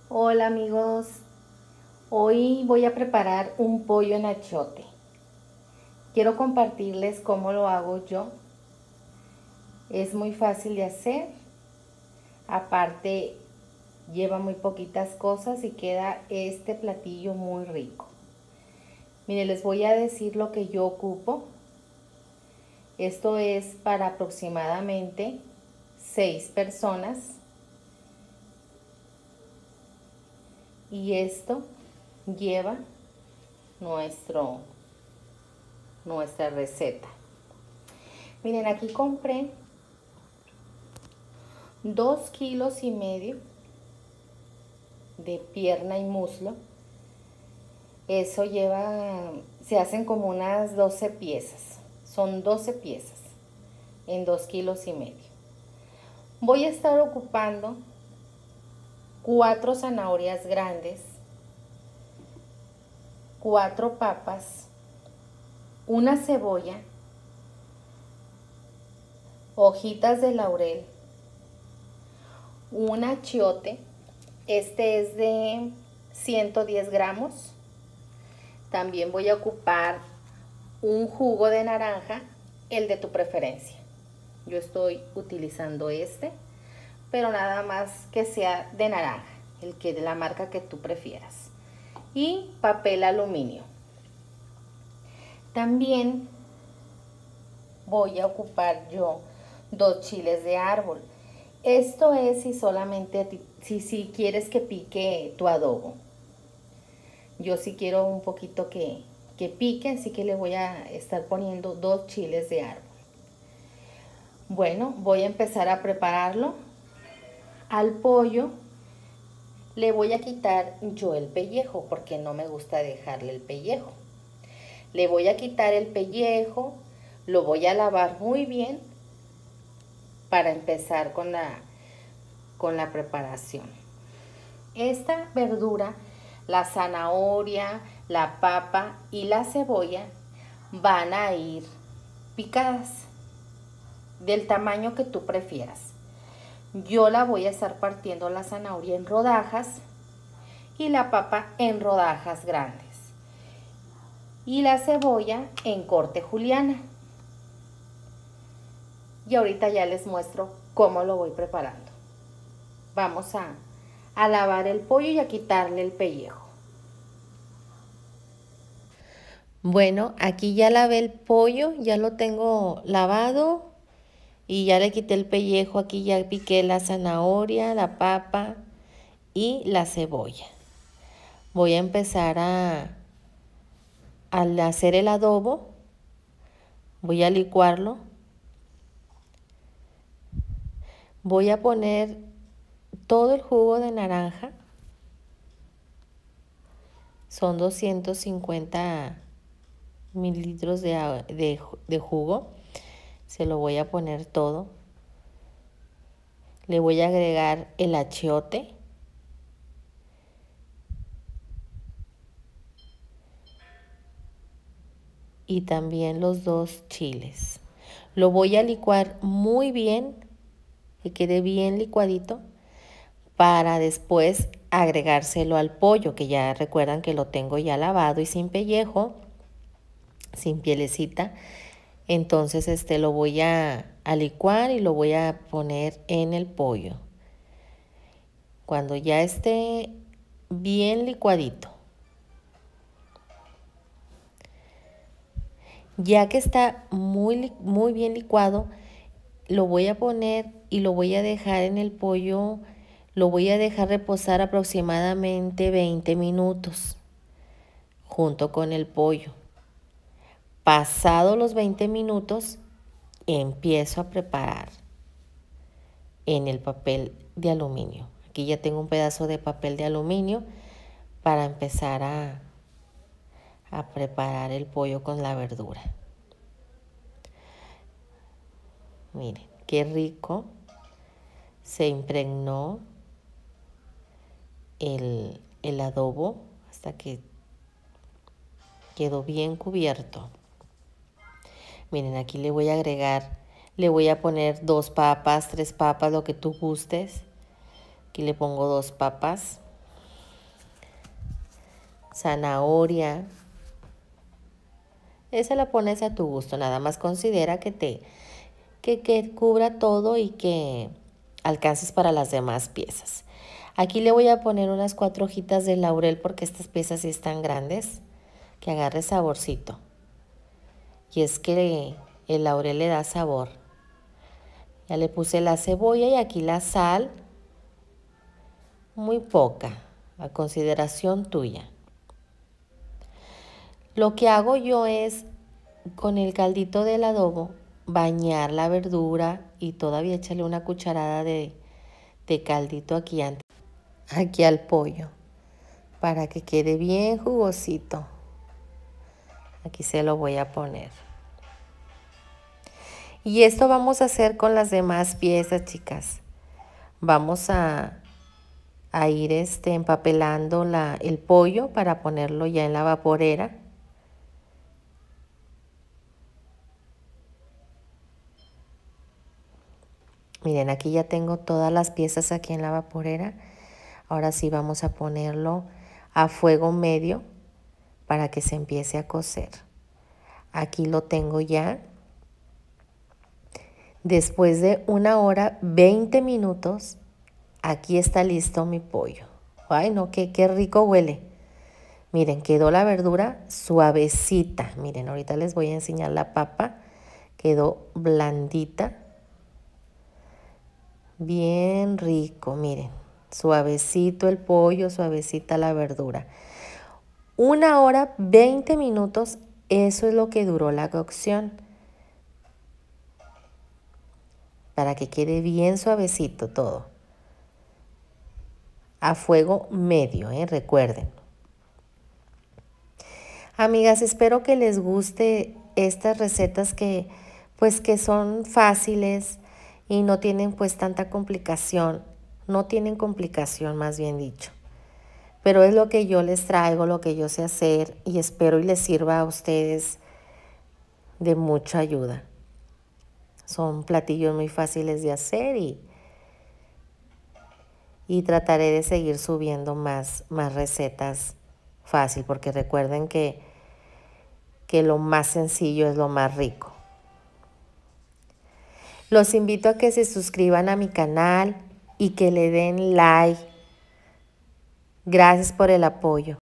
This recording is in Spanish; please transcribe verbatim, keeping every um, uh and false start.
Hola amigos, hoy voy a preparar un pollo en achiote. Quiero compartirles cómo lo hago yo. Es muy fácil de hacer, aparte lleva muy poquitas cosas y queda este platillo muy rico. Miren, les voy a decir lo que yo ocupo. Esto es para aproximadamente seis personas y esto lleva nuestro nuestra receta. Miren, aquí compré dos kilos y medio de pierna y muslo. Eso lleva, se hacen como unas doce piezas. Son doce piezas en dos kilos y medio. Voy a estar ocupando cuatro zanahorias grandes, cuatro papas, una cebolla, hojitas de laurel, un achiote. Este es de ciento diez gramos. También voy a ocupar un jugo de naranja, el de tu preferencia. Yo estoy utilizando este, pero nada más que sea de naranja, el que de la marca que tú prefieras. Y papel aluminio. También voy a ocupar yo dos chiles de árbol. Esto es si solamente si, si quieres que pique tu adobo. Yo sí quiero un poquito que, que pique, así que le voy a estar poniendo dos chiles de árbol. Bueno, voy a empezar a prepararlo. Al pollo le voy a quitar yo el pellejo porque no me gusta dejarle el pellejo. Le voy a quitar el pellejo, lo voy a lavar muy bien para empezar con la, con la preparación. Esta verdura, la zanahoria, la papa y la cebolla van a ir picadas del tamaño que tú prefieras. Yo la voy a estar partiendo la zanahoria en rodajas y la papa en rodajas grandes y la cebolla en corte juliana. Y ahorita ya les muestro cómo lo voy preparando. Vamos a, a lavar el pollo y a quitarle el pellejo. Bueno, aquí ya lavé el pollo, ya lo tengo lavado y ya le quité el pellejo. Aquí ya piqué la zanahoria, la papa y la cebolla. Voy a empezar a, al hacer el adobo, voy a licuarlo. Voy a poner todo el jugo de naranja. Son doscientos cincuenta mililitros de, de, de jugo. Se lo voy a poner todo. Le voy a agregar el achiote. Y también los dos chiles. Lo voy a licuar muy bien, que quede bien licuadito, para después agregárselo al pollo, que ya recuerdan que lo tengo ya lavado y sin pellejo, sin pielecita. Entonces este lo voy a, a licuar y lo voy a poner en el pollo. Cuando ya esté bien licuadito, ya que está muy, muy bien licuado, lo voy a poner y lo voy a dejar en el pollo, lo voy a dejar reposar aproximadamente veinte minutos junto con el pollo. Pasado los veinte minutos, empiezo a preparar en el papel de aluminio. Aquí ya tengo un pedazo de papel de aluminio para empezar a, a preparar el pollo con la verdura. Miren, qué rico se impregnó el, el adobo hasta que quedó bien cubierto. Miren, aquí le voy a agregar, le voy a poner dos papas, tres papas, lo que tú gustes. Aquí le pongo dos papas. zanahoria. Esa la pones a tu gusto, nada más considera que te que, que cubra todo y que alcances para las demás piezas. Aquí le voy a poner unas cuatro hojitas de laurel porque estas piezas sí están grandes, que agarre saborcito. Y es que el laurel le da sabor. Ya le puse la cebolla y aquí la sal, muy poca, a consideración tuya. Lo que hago yo es, con el caldito del adobo, bañar la verdura y todavía echarle una cucharada de, de caldito aquí, aquí al pollo, para que quede bien jugosito. Aquí se lo voy a poner. Y esto vamos a hacer con las demás piezas, chicas. Vamos a, a ir este, empapelando la, el pollo para ponerlo ya en la vaporera. Miren, aquí ya tengo todas las piezas aquí en la vaporera. Ahora sí vamos a ponerlo a fuego medio para que se empiece a cocer. Aquí lo tengo ya. Después de una hora, veinte minutos, aquí está listo mi pollo. Ay, no, qué, qué rico huele. Miren, quedó la verdura suavecita. Miren, ahorita les voy a enseñar la papa. Quedó blandita. Bien rico, miren. Suavecito el pollo, suavecita la verdura. Una hora, veinte minutos, eso es lo que duró la cocción. Para que quede bien suavecito todo. A fuego medio, ¿eh? Recuerden. Amigas, espero que les guste estas recetas que, pues, que son fáciles y no tienen pues tanta complicación. No tienen complicación, más bien dicho. Pero es lo que yo les traigo, lo que yo sé hacer y espero y les sirva a ustedes de mucha ayuda. Son platillos muy fáciles de hacer y, y trataré de seguir subiendo más, más recetas fácil, porque recuerden que, que lo más sencillo es lo más rico. Los invito a que se suscriban a mi canal y que le den like. Gracias por el apoyo.